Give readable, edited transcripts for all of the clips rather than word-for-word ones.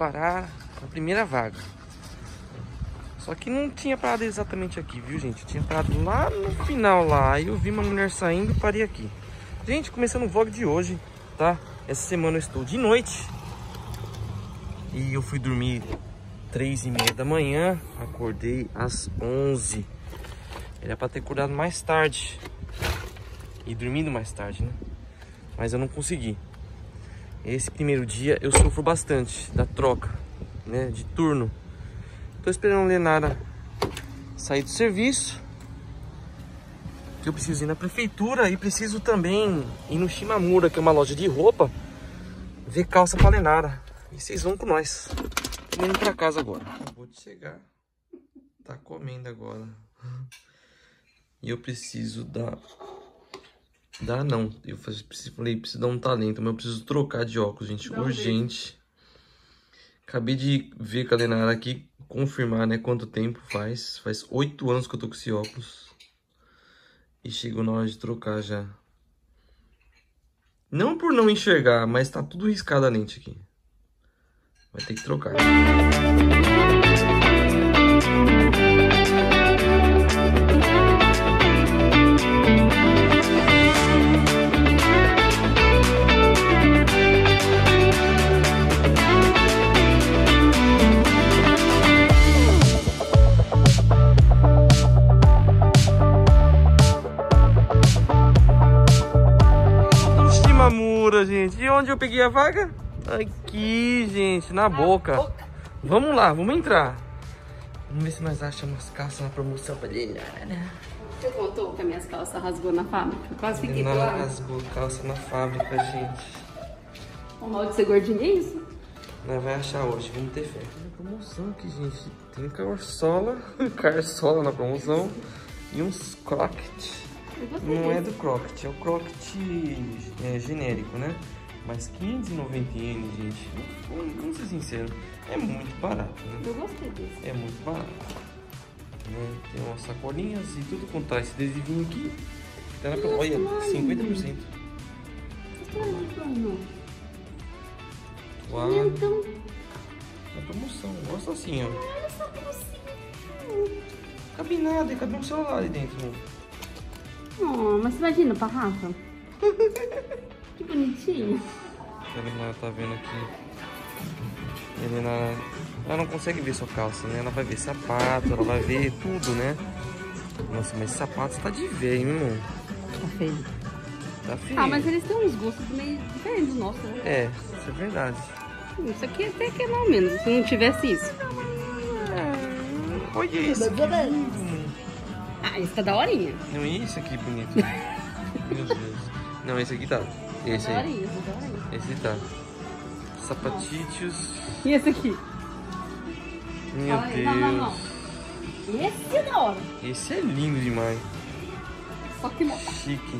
parar na primeira vaga. Só que não tinha parado exatamente aqui, viu, gente? Eu tinha parado lá no final lá. Aí eu vi uma mulher saindo e parei aqui. Gente, começando o vlog de hoje, tá? Essa semana eu estou de noite. E eu fui dormir 3h30 da manhã. Acordei às 11. Era pra ter acordado mais tarde. E dormindo mais tarde, né? Mas eu não consegui. Esse primeiro dia eu sofro bastante da troca, né? De turno. Tô esperando a Lenara sair do serviço, que eu preciso ir na prefeitura e preciso também ir no Shimamura, que é uma loja de roupa, ver calça pra Lenara. E vocês vão com nós. Tô indo pra casa agora. Acabou de chegar. Tá comendo agora. E eu preciso dar... não. Eu falei, preciso dar um talento, mas eu preciso trocar de óculos, gente. Urgente. Acabei de ver com a Lenara aqui, confirmar, né, quanto tempo faz. Faz 8 anos que eu tô com esse óculos. E chegou na hora de trocar já. Não por não enxergar, mas tá tudo riscado a lente aqui. Vai ter que trocar. Gente, e onde eu peguei a vaga? Aqui, gente, na boca. Vamos lá, vamos entrar. Vamos ver se nós achamos umas calças na promoção pra Lenara. Você contou que as minhas calças rasgou na fábrica? Eu quase fiquei Lenara rasgou calça na fábrica, gente. O mal de ser gordinho é isso? Nós vai achar hoje, vamos ter fé. Tem promoção aqui, gente. Tem carçola na promoção e uns croquet. Não é do Crockett, é o Crockett genérico, né? Mas 590 ienes, gente, vamos ser sinceros, é muito barato, né? Eu gostei desse. É muito barato, né? Tem umas sacolinhas e tudo quanto esse adesivinho aqui. Tá na olha, 50%. Uau! Então... Na promoção, gosto assim, ó. Olha só como Cabe nada, cabe um celular ali dentro, né? Oh, mas você imagina pra Rafa? Que bonitinho. A Helena tá vendo aqui. A Helena, ela não consegue ver sua calça, né? Ela vai ver sapato, ela vai ver tudo, né? Nossa, mas sapatos tá de velho, meu irmão. Tá feio. Tá feio. Ah, mas eles têm uns gostos meio diferentes do nosso, né? É, isso é verdade. Isso aqui até que é mal menos, se não tivesse isso. Olha isso. Ah, esse tá daorinha. Não, isso aqui bonito. Meu Deus. Não, esse aqui tá. Esse aí. Daorinha, daorinha. Esse tá. Sapatítios. E esse aqui? Meu Deus. Não. Esse é da hora. Esse é lindo demais. Só que não. Chique.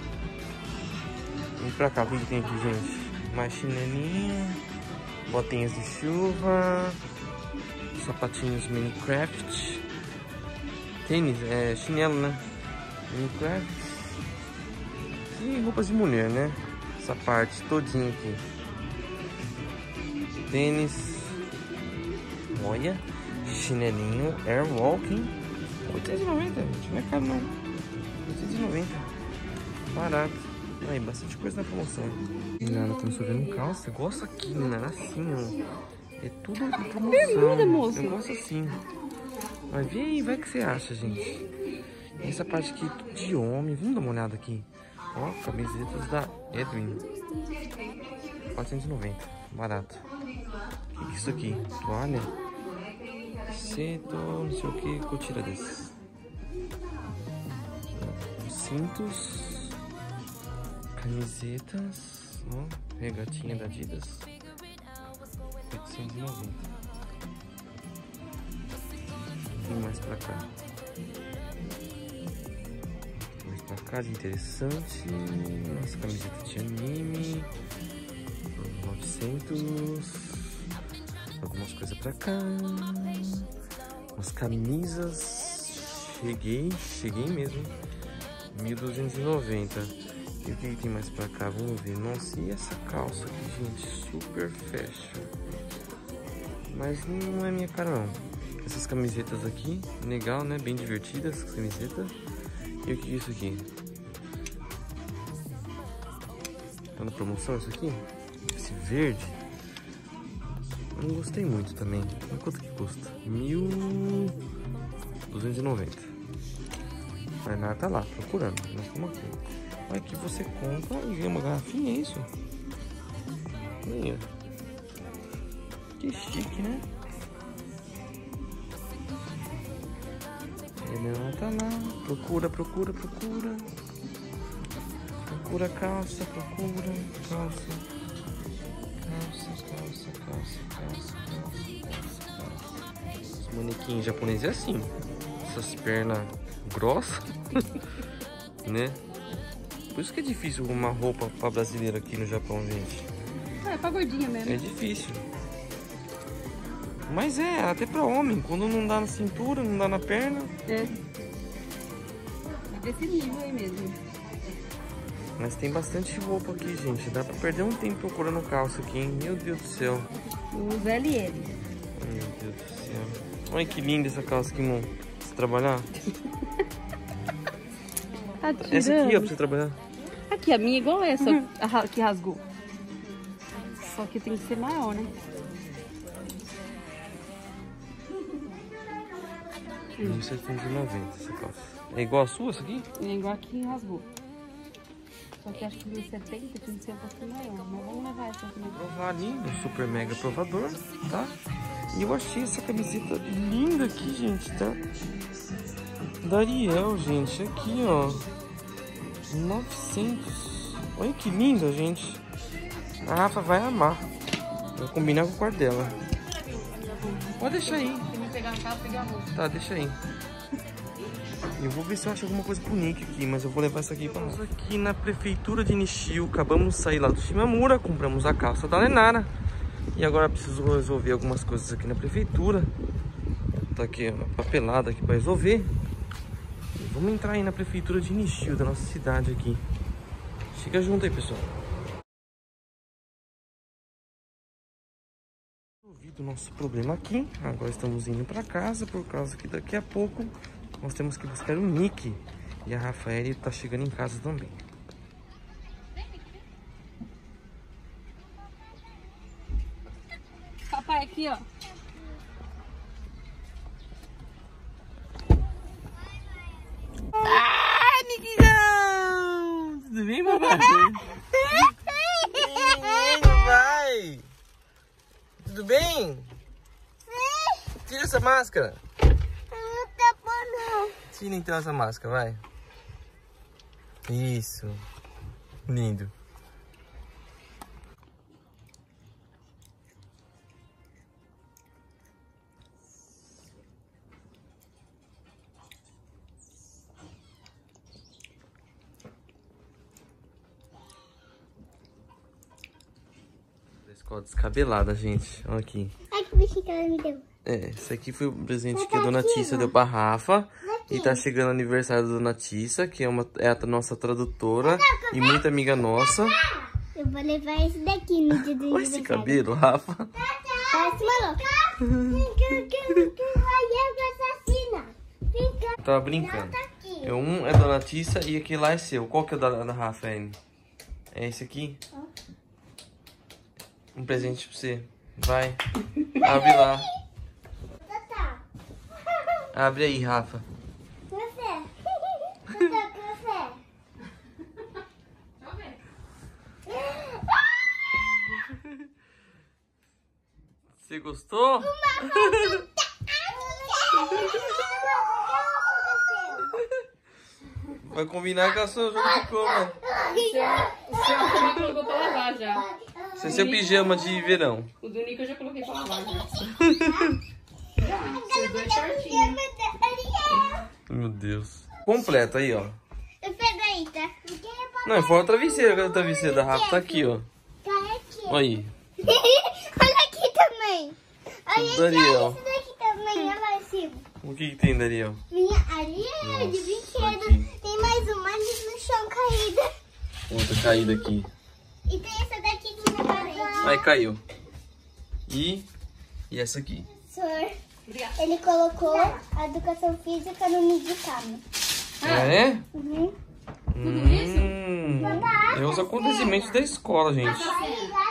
Vem pra cá, o que tem aqui, gente? Mais chinelinha. Botinhas de chuva. Sapatinhos Minecraft. Tênis, chinelo, né? Minecraft. E roupas de mulher, né? Essa parte todinha aqui. Tênis. Olha. Chinelinho. Airwalking. 890, gente. Não é caro, não. 890. Barato. Aí, bastante coisa na promoção. Nada, estamos vendo calça. Eu gosto aqui, né? Assim, ó. É tudo na promoção. Bermuda, moço. Eu gosto assim. Mas vê aí, vai que você acha, gente. Essa parte aqui de homem. Vamos dar uma olhada aqui. Ó, camisetas da Edwin. 490. Barato. O que é isso aqui? Toalha? Cedo, não sei o que. Cotira desse. Cintos. Camisetas. Ó, regatinha da Adidas. 890. E mais pra cá. Mais pra cá de interessante. Nossa, camiseta de anime. 900. Algumas coisas pra cá. Umas camisas. Cheguei mesmo. 1290. E o que tem mais pra cá? Vamos ver. Nossa, e essa calça aqui, gente? Super fashion. Mas não é minha cara não. Essas camisetas aqui, legal, né? Bem divertidas essas camisetas. E o que é isso aqui? Tá na promoção isso aqui? Esse verde. Eu não gostei muito também. Mas quanto que custa? 1.290. Mas nada, tá lá, procurando. Nós estamos aqui. Olha que você compra e ganha uma garrafinha, é isso? Aí, ó. Que chique, né? Ele não tá lá. Procura. Procura calça, procura calça. Os manequins japoneses é assim. Essas pernas grossas, né? Por isso que é difícil arrumar roupa pra brasileiro aqui no Japão, gente. É pra gordinha mesmo. É difícil. Mas é, até pra homem. Quando não dá na cintura, não dá na perna. É. Desse nível aí mesmo. Mas tem bastante roupa aqui, gente. Dá pra perder um tempo procurando calça aqui, hein? Meu Deus do céu. Os LL. Meu Deus do céu. Olha que linda essa calça aqui, irmão. Pra você trabalhar. Tá Essa aqui, ó, pra você trabalhar. Aqui, a minha é igual essa que rasgou. Só que tem que ser maior, né? Isso é 190 essa calça. É igual a sua, essa aqui? É igual a que rasgou. Só que acho que 1,70 tem que ser um pouquinho maior. Mas vamos levar essa aqui. Provar ali no super mega provador, tá? E eu achei essa camiseta linda aqui, gente, tá? Da Ariel, gente. Aqui, ó. 900. Olha que linda, gente. A Rafa vai amar. Vai combinar com o quarto dela. Pode deixar aí. Se me pegar no carro, pegar a roupa. Tá, deixa aí. Eu vou ver se eu acho alguma coisa pro Nick aqui, mas eu vou levar isso aqui pra nós. Aqui na prefeitura de Nishio, acabamos de sair lá do Shimamura, compramos a calça da Lenara. E agora preciso resolver algumas coisas aqui na prefeitura. Tá aqui uma papelada aqui pra resolver. E vamos entrar aí na prefeitura de Nishio, da nossa cidade aqui. Chega junto aí, pessoal. Resolvido o nosso problema aqui. Agora estamos indo pra casa, por causa que daqui a pouco nós temos que buscar o Nick. E a Rafael tá chegando em casa também. Papai, aqui, ó. Ah, Nickzão! Tudo bem, papai? Vai! Tudo bem? Tira essa máscara. Não tá bom, não. Tira então essa máscara, vai. Isso. Lindo. Da escola descabelada, gente. Olha aqui. Ai, que bichinho que ela me deu. É, esse aqui foi o presente que a Dona Tissa deu pra Rafa. E tá chegando o aniversário da Dona Tissa, que é a nossa tradutora e muita amiga nossa. Eu vou levar esse daqui no dia do Olha esse aniversário. cabelo, Rafa. Parece maluco. Ai, eu assassina. Eu tava brincando. Tá aqui. Um é da Dona Tissa e aquele lá é seu. Qual que é o da Rafa, N? É esse aqui? Um presente pra você. Vai. Abre lá. Tá. Abre aí, Rafa. Café. Tá, café. Você gostou? Vai combinar com a sua jogo de cama. O seu também colocou pra lavar já. Esse é seu pijama de verão. O do Nico eu já coloquei pra lavar já. Esses dois shortinhos. Meu Deus. Completo aí, ó. Pega aí, tá? Não, fora o travesseiro. O travesseiro da Rafa tá aqui, ó. Tá aqui. Olha aí. Olha aqui também. Olha Tudo ali, ó. esse daqui também. Olha lá em cima. O que tem, Dariel? Minha ali é de brinquedo. aqui. Tem mais uma ali no chão caída. Outra caída aqui. E tem essa daqui que na parede. Aí caiu. E E essa aqui. Professor, Obrigada. ele colocou a educação física no mexicano. É? Uhum. Tudo isso? É os acontecimentos da escola, gente. Aí lá